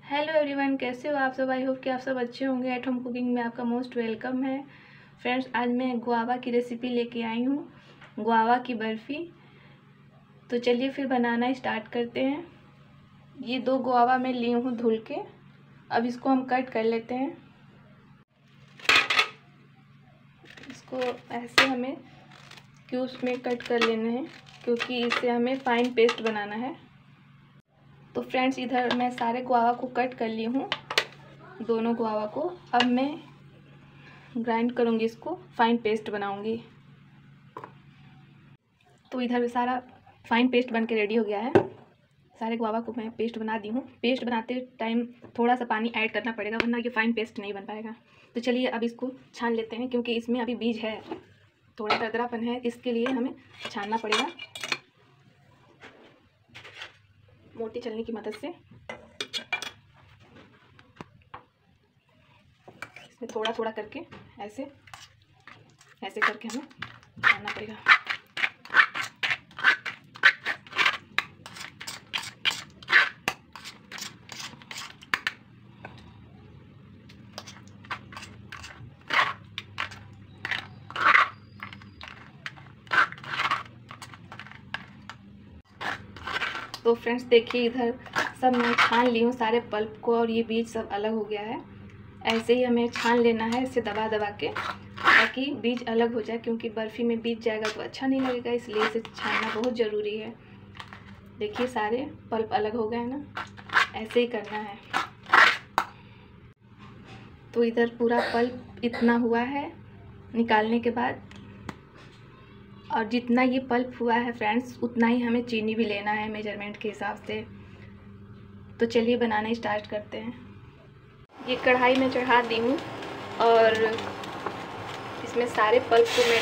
Hello everyone, कैसे हो आप सब। आई होप कि आप सब अच्छे होंगे। एट होम कुकिंग में आपका मोस्ट वेलकम है। फ्रेंड्स, आज मैं गुआवा की रेसिपी लेके आई हूँ, गुआवा की बर्फ़ी। तो चलिए फिर बनाना स्टार्ट करते हैं। ये 2 गुआवा मैं ली हूँ धुल के। अब इसको हम कट कर लेते हैं। इसको ऐसे हमें क्यूब्स में कट कर लेना है, क्योंकि इससे हमें फाइन पेस्ट बनाना है। तो फ्रेंड्स, इधर मैं सारे गुआवा को कट कर ली हूँ, दोनों गुआवा को। अब मैं ग्राइंड करूँगी, इसको फाइन पेस्ट बनाऊँगी। तो इधर सारा फाइन पेस्ट बन के रेडी हो गया है। सारे गुआवा को मैं पेस्ट बना दी हूँ। पेस्ट बनाते टाइम थोड़ा सा पानी ऐड करना पड़ेगा, वरना ये फाइन पेस्ट नहीं बन पाएगा। तो चलिए अब इसको छान लेते हैं, क्योंकि इसमें अभी बीज है, थोड़ा दरदरापन है, इसके लिए हमें छानना पड़ेगा मोटी छलनी की मदद से। इसमें थोड़ा थोड़ा करके ऐसे करके हमें छानना पड़ेगा। तो फ्रेंड्स देखिए, इधर सब मैं छान ली हूँ सारे पल्प को, और ये बीज सब अलग हो गया है। ऐसे ही हमें छान लेना है, इसे दबा दबा के, ताकि बीज अलग हो जाए, क्योंकि बर्फ़ी में बीज जाएगा तो अच्छा नहीं लगेगा, इसलिए इसे छानना बहुत ज़रूरी है। देखिए सारे पल्प अलग हो गए हैं ना, ऐसे ही करना है। तो इधर पूरा पल्प इतना हुआ है निकालने के बाद, और जितना ये पल्प हुआ है फ्रेंड्स, उतना ही हमें चीनी भी लेना है मेजरमेंट के हिसाब से। तो चलिए बनाना स्टार्ट करते हैं। ये कढ़ाई में चढ़ा दी हूँ, और इसमें सारे पल्प को मैं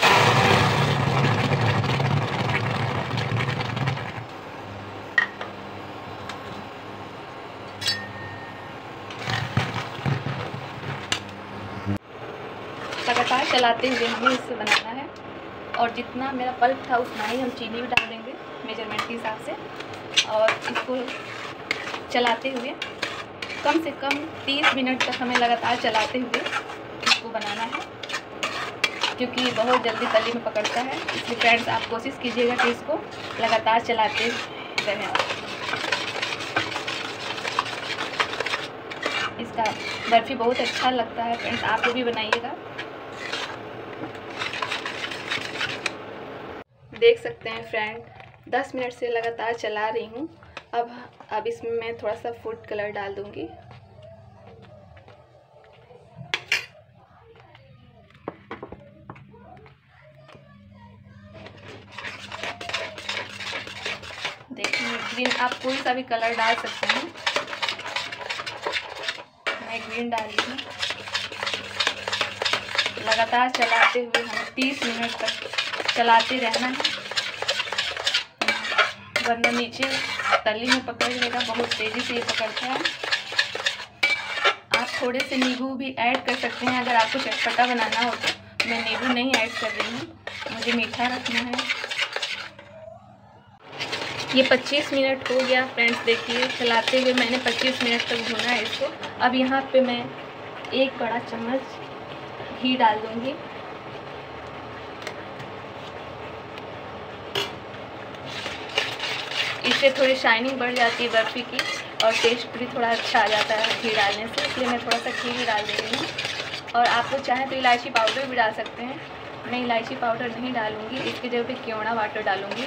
लगातार चलाते हुए हमें इसे बनाना है। और जितना मेरा पल्प था उतना ही हम चीनी भी डाल देंगे मेजरमेंट के हिसाब से, और इसको चलाते हुए कम से कम 30 मिनट तक हमें लगातार चलाते हुए इसको बनाना है, क्योंकि ये बहुत जल्दी तली में पकड़ता है। इसलिए फ्रेंड्स, आप कोशिश कीजिएगा कि इसको लगातार चलाते रहें। इसका बर्फ़ी बहुत अच्छा लगता है फ्रेंड्स, आप भी बनाइएगा। देख सकते हैं फ्रेंड, 10 मिनट से लगातार चला रही हूँ। अब इसमें मैं थोड़ा सा फूड कलर डाल दूँगी। देखिए ग्रीन, आप कोई सा भी कलर डाल सकते हैं। मैं ग्रीन डाली हूँ। लगातार चलाते हुए हमें 30 मिनट तक चलाते रहना है, वरना नीचे तली में पकड़ लेगा। बहुत तेज़ी से ये पकड़ता है। आप थोड़े से नींबू भी ऐड कर सकते हैं, अगर आपको चटपटा बनाना हो तो। मैं नींबू नहीं ऐड कर रही हूँ, मुझे मीठा रखना है। ये 25 मिनट हो गया फ्रेंड्स। देखिए चलाते हुए मैंने 25 मिनट तक भूना है इसको। अब यहाँ पे मैं 1 बड़ा चम्मच घी डाल दूँगी। इससे थोड़ी शाइनिंग बढ़ जाती है बर्फ़ी की, और टेस्ट भी थोड़ा अच्छा आ जाता है घी डालने से, इसलिए मैं थोड़ा सा घी भी डाल दे रही हूँ। और आप लोग चाहें तो इलायची पाउडर भी डाल सकते हैं। मैं इलायची पाउडर नहीं डालूँगी, इसकी जगह पे केवड़ा वाटर डालूँगी।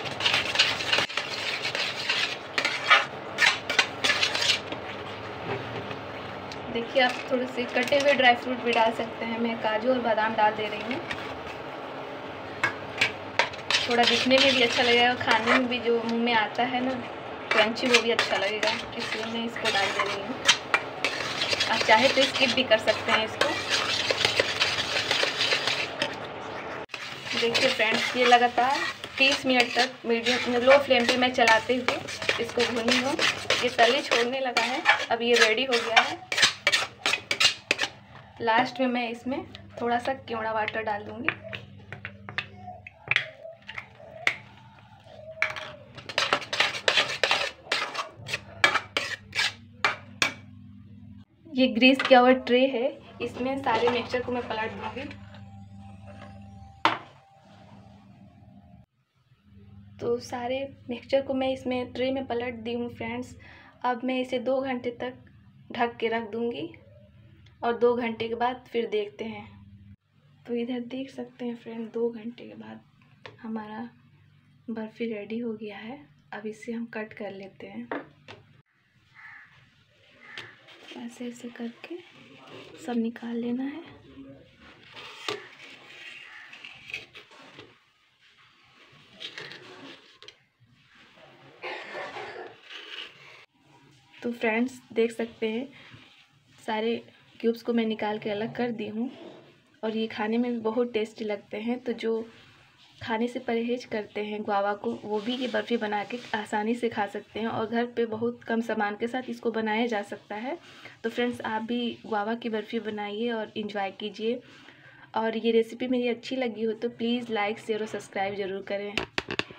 देखिए, आप थोड़े से कटे हुए ड्राई फ्रूट भी डाल सकते हैं। मैं काजू और बादाम डाल दे रही हूँ। थोड़ा दिखने में भी अच्छा लगेगा, खाने में भी जो मुंह में आता है ना क्रंची, वो भी अच्छा लगेगा, इसलिए मैं इसको डाल दे रही हूँ। आप चाहे तो स्किप भी कर सकते हैं इसको। देखिए फ्रेंड्स, ये लगातार 30 मिनट तक मीडियम लो फ्लेम पे मैं चलाते हुए इसको भूनी हूँ। ये तली छोड़ने लगा है, अब ये रेडी हो गया है। लास्ट में मैं इसमें थोड़ा सा केवड़ा वाटर डाल दूँगी। ये ग्रीस किया हुआ ट्रे है, इसमें सारे मिक्सचर को मैं पलट दूँगी। तो सारे मिक्सचर को मैं इसमें ट्रे में पलट दी हूँ फ्रेंड्स। अब मैं इसे 2 घंटे तक ढक के रख दूँगी और 2 घंटे के बाद फिर देखते हैं। तो इधर देख सकते हैं फ्रेंड, 2 घंटे के बाद हमारा बर्फ़ी रेडी हो गया है। अब इसे हम कट कर लेते हैं। ऐसे ऐसे करके सब निकाल लेना है। तो फ्रेंड्स देख सकते हैं सारे क्यूब्स को मैं निकाल के अलग कर दी हूँ और ये खाने में भी बहुत टेस्टी लगते हैं। तो जो खाने से परहेज करते हैं गुआवा को, वो भी ये बर्फ़ी बना के आसानी से खा सकते हैं और घर पे बहुत कम सामान के साथ इसको बनाया जा सकता है। तो फ्रेंड्स आप भी गुआवा की बर्फ़ी बनाइए और इन्जॉय कीजिए। और ये रेसिपी मेरी अच्छी लगी हो तो प्लीज़ लाइक शेयर और सब्सक्राइब ज़रूर करें।